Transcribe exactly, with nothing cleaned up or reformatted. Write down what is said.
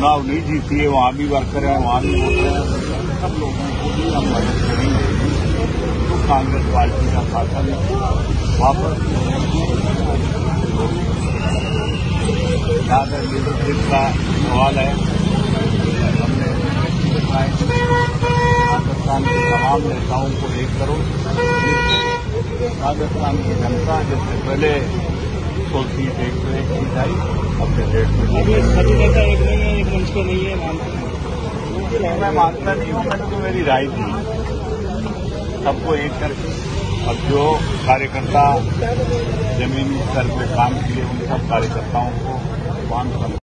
चुनाव नहीं जीती है, वहां भी वर्कर हैं, वहां भी वोटर हैं, सब लोगों को भी हम मदद करेंगे। तो कांग्रेस पार्टी का शासन वापस जहां तक लीडरशिप का सवाल है, हमने राजस्थान के तमाम नेताओं को एक करो। राजस्थान की जनता जिससे पहले सौ सीट एक सौ एक सीट आई, अपने डेढ़ सौ अभी सभी नेता एक नहीं है, एक मंच पे नहीं है, मानते मैं मानता नहीं हूँ, मैंने तो मेरी राय दी सबको एक करके। अब जो कार्यकर्ता जमीनी स्तर पर काम किए उन सब कार्यकर्ताओं को मान